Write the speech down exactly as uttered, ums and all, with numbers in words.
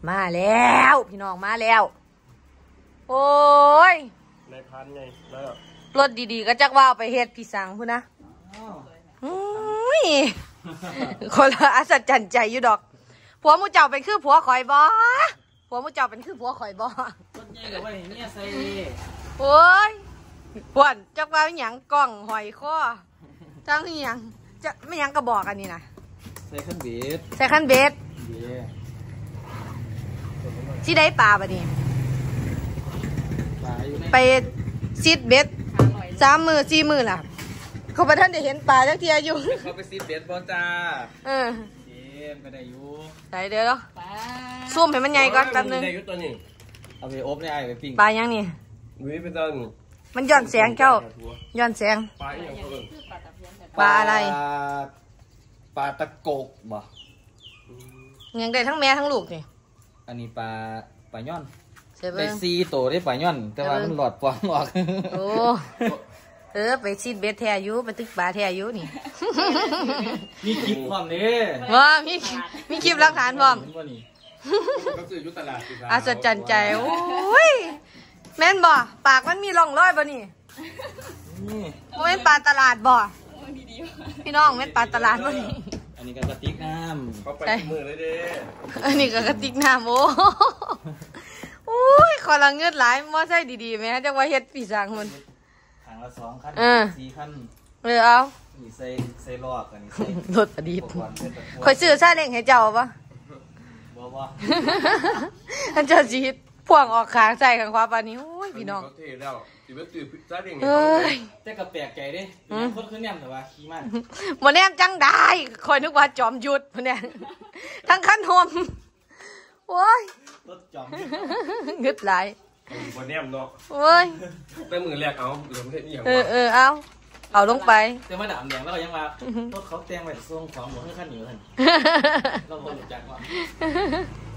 มาแล้วพี่น้องมาแล้วโอ้ยในพันไงแล้วรถดีๆก็จักว่าไปเฮ็ดพี่สังพูดนะคนละอัศจรรย์ใจอยู่ดอกผัวมูเจ้าเป็นคือผัวข่อยบ่ผัวมูเจ้าเป็นคือผัวข่อยบ่รถใหญ่กับว่าอย่างเงี้ยใส่โอ้ยปวนจักว่าหยังกล้องหอยข้อทั้งหยังจะไม่หยังกระบอกอันนี้นะใส่ขั้นเบสใส่ขั้นเบสที่ได้ปลาปะนี่ไปซีดเบสสามมือสี่มือล่ะเขาไปท่านได้เห็นปลาจักเทียอยู่เขาไปซีดเบสบอจ้าเออเอ็มไปได้อยู่ใส่เดี๋ยวซูมให้มันใหญ่ก่อนแป๊บนึงเอาไปอบในไอ้ไปปิ้งปลายังนี่วิเป็นต้นมันย้อนแสงเจ้าย้อนแสงปลาอย่างเขาเอิ้นปลาอะไรปลาตะโกกบ่ยังได้ทั้งแม่ทั้งลูกนี่อันนี้ปลาปลาย่อนได้ซีโตได้ปลาย่อนแต่ว่ามันหลอดปองออกโอ้เออไปซีดเบสแท้อยู่ไปตึกปลาแท้อยู่นี่มีคลิปพร้อมนี่ว่ามีมีคลิปหลักฐานพร้อมก็ซื้อยุตลาดอัศจรรย์ใจโอ้ยแม่นบ่ปากมันมีร่องรอยบ่นี่โอ้ยปลาตลาดบ่พี่น้องแม่นปลาตลาดบ่นี่อันนี้ก็กระติกน้ำเขาไปมือเลยเด้อันนี้ก็กระติกน้ำโอ้โอ้ยขอละเงินหลายมอไซค์ดีๆไหมจังว่าเฮ็ดพี่สังมันถังละสองขั้นสี่ขั้นเออเอานี่ใส่ใส่ลอกอันนี้ใส่รถประดิษฐ์คอยซื้อซาเล้งให้เจ้าปะบ่บ่ท่านเจ้าจีดพ่วงออกขางใส่ข้างขวาปานนี้โอ้ยพี่น้องเขาเทแล้วจีบตื่นซาเล้งเอ้ยแต่ก็แปลกใจดิคนขึ้นแนมแต่ว่าขี้มันมันแนมจังได้คอยนึกว่าจอมยุทธมันเนี่ยทั้งขั้นหอมโอ้ยรถจอมงึดหลายมันแนมเนาะโอ้ยแต่มือแรกเอาเหลือไม่ใช่อย่างเออเออเอาเอาลงไปแต่มาดามแดงแล้วก็ยังมารถเขาแต่งไว้ส่งของหมดให้ขั้นเหนือขั้นเราคนรู้จักว่า